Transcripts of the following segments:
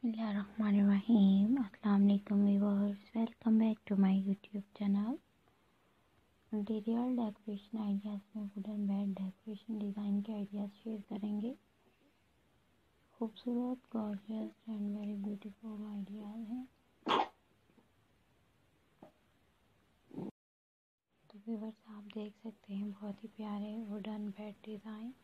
बिस्मिल्लाहिर्रहमानिर्रहीम। अस्सलाम वालेकुम viewers, welcome back to my YouTube channel. Interior decoration ideas में वुडन बेड डेकोरेशन डिज़ाइन के आइडियाज़ शेयर करेंगे। खूबसूरत, gorgeous and very beautiful ideas हैं। तो व्यूअर्स, आप देख सकते हैं बहुत ही प्यारे वुडन बेड डिज़ाइन।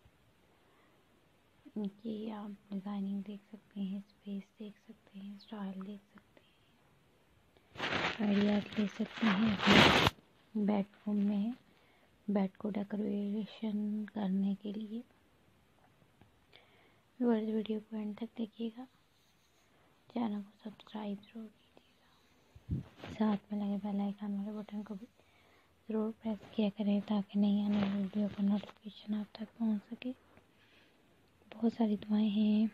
इनकी आप डिज़ाइनिंग देख सकते हैं, स्पेस देख सकते हैं, स्टाइल देख सकते हैं, आइडियाज़ ले सकते हैं अपने बेडरूम में बेड को डेकोरेशन करने के लिए। व्यूअर्स, वीडियो को एंड तक देखिएगा, चैनल को सब्सक्राइब जरूर कीजिएगा, साथ में लगे बेल आइकन वाले बटन को भी ज़रूर प्रेस किया करें ताकि नई आने वाली वीडियो का नोटिफिकेशन आप तक पहुंच सके। बहुत सारी दुआएं हैं।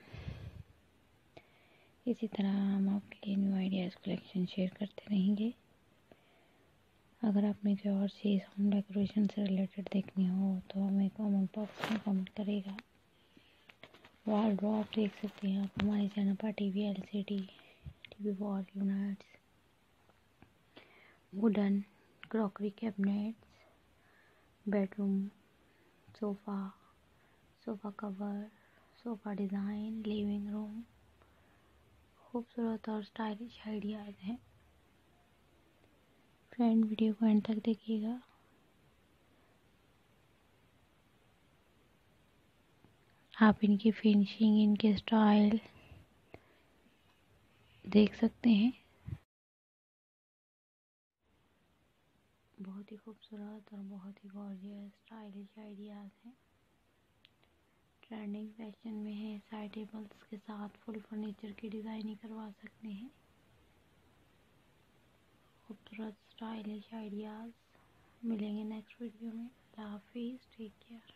इसी तरह हम आपके लिए न्यू आइडियाज़ कलेक्शन शेयर करते रहेंगे। अगर आपने कोई और चीज़ होम डेकोरेशन से रिलेटेड देखनी हो तो हमें कमेंट बॉक्स में कमेंट करेगा। वॉलड्रॉप देख सकते हैं आप हमारे चैनल पर, TV LCD, TV wall units, wooden crockery cabinets, bedroom sofa, sofa cover, sofa design, living room, खूबसूरत और स्टाइलिश आइडियाज़ हैं। फ्रेंड, वीडियो को एंड तक देखिएगा। आप इनकी फिनिशिंग, इनके स्टाइल देख सकते हैं। बहुत ही खूबसूरत और बहुत ही गॉर्जियस स्टाइलिश आइडियाज़ हैं। ट्रेंडिंग फैशन में है। साइड टेबल्स के साथ फुल फर्नीचर की डिज़ाइनिंग करवा सकते हैं। खूबसूरत स्टाइलिश आइडियाज़ मिलेंगे नेक्स्ट वीडियो में। अल्लाह हाफिज़, टेक केयर।